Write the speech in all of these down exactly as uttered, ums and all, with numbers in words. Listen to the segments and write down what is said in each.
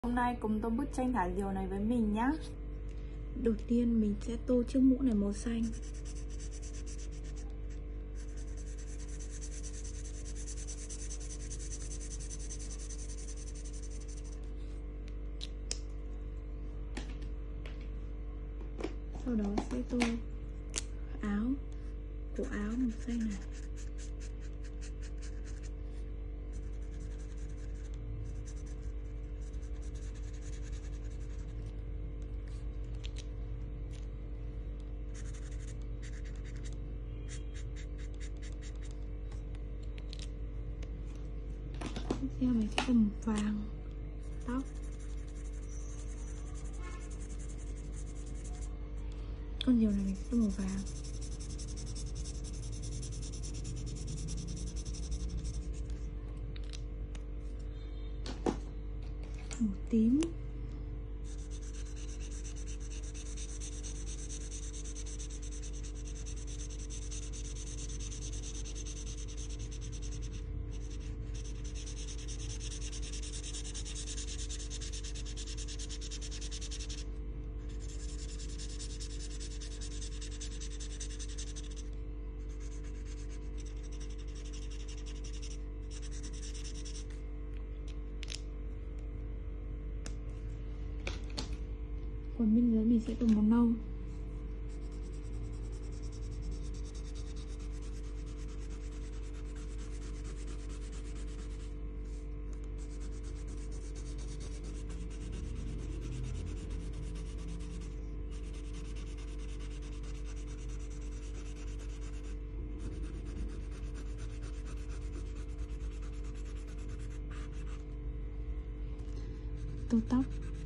Hôm nay cùng tô bức tranh thả diều này với mình nhé. Đầu tiên mình sẽ tô chiếc mũ này màu xanh. Sau đó sẽ tô áo, cổ áo màu xanh này. Tiếp theo mình sẽ tô màu vàng tóc. Con diều này mình sẽ tô màu vàng. Màu tím. Còn bên dưới mình sẽ tô màu nâu. Tô tóc.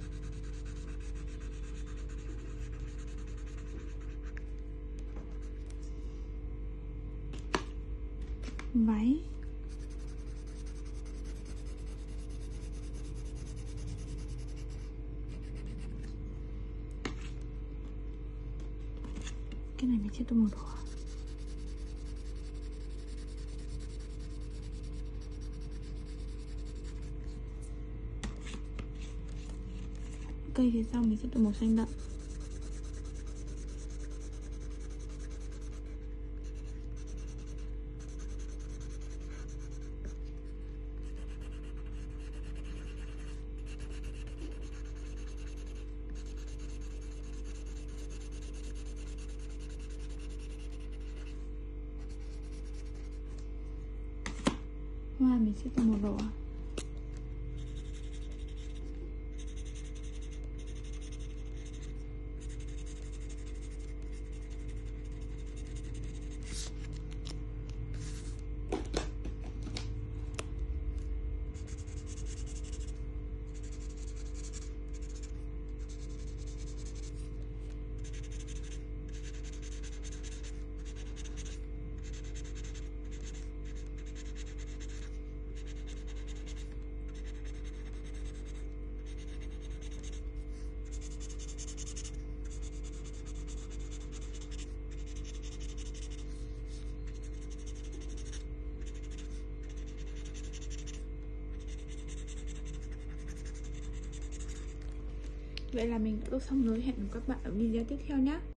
Váy. Cái này mình sẽ tô màu đỏ. Cây phía sau mình sẽ tô màu xanh đậm. Hoa mình sẽ tô màu đỏ. Vậy là mình đã tô xong rồi, hẹn gặp các bạn ở video tiếp theo nhé.